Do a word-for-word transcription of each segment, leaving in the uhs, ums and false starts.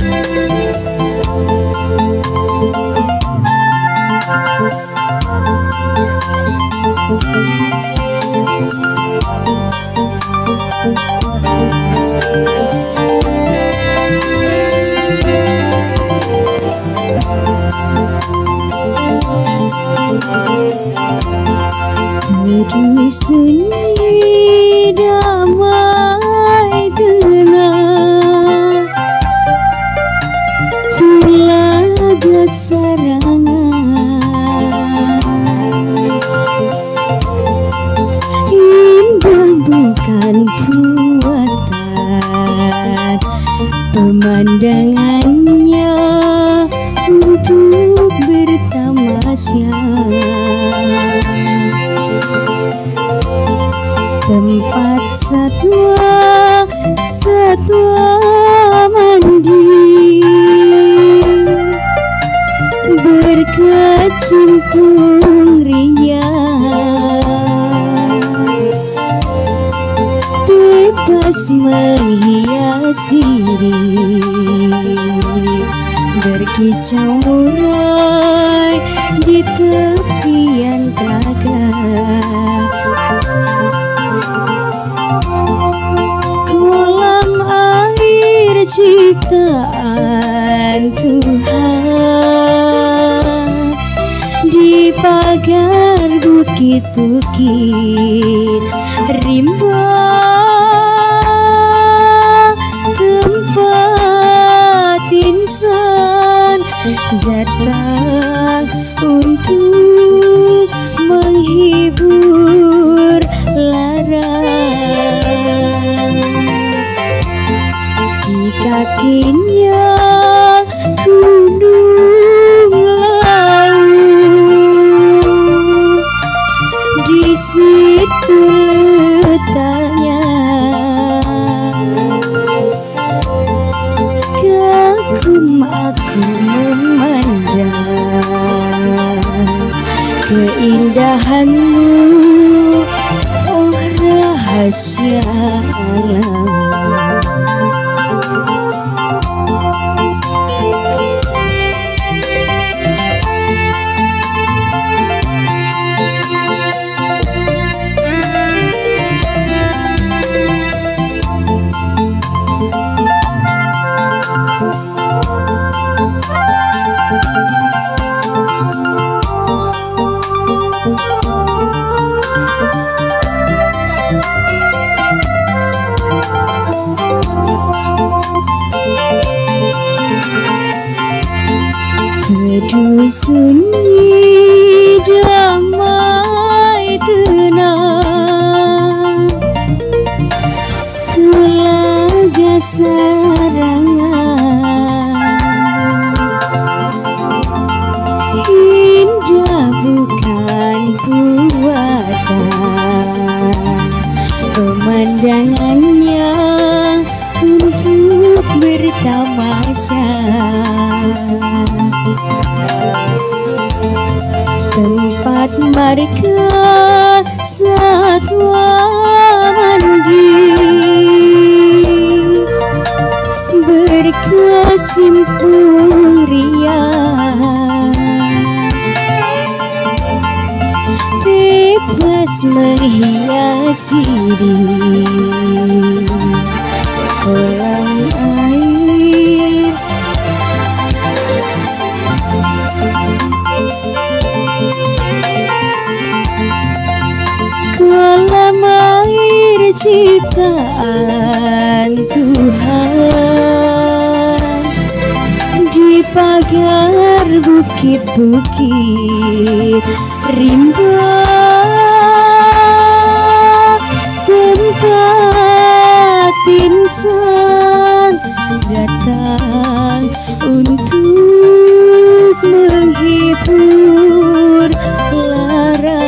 Teduh sunyi damai tenang, telaga sarangan, indah bukan buatan pemandangannya untuk bertamasya. Tempat satwa satwa mandi berkecimpung riang, bebas menghias diri, berkicau murai di tepian telaga. Ciptaan Tuhan di pagar bukit-bukit rimba, tempat insan datang untuk menghibur lara. Di kakinya gunung laut, di situ letaknya. Kagum aku memandang keindahanmu, oh rahasia alam. Teduh sunyi damai tenang, telaga sarangan, indah bukan buatan pemandangannya untuk bertamasya. Tempat marga satwa mandi berkecimpung riang, bebas menghias diri, kolam air kolam air ciptaan Tuhan di pagar bukit-bukit rimba, tempat insan datang untuk menghibur lara.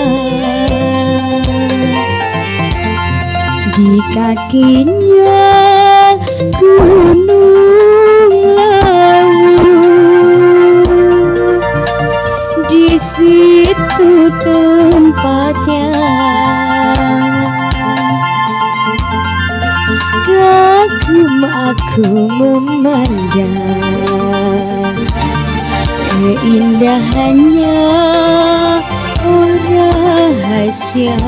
Di kakinya gunung laut, di situ tempatnya. Kagum aku Ku memandang keindahannya, oh rahasia.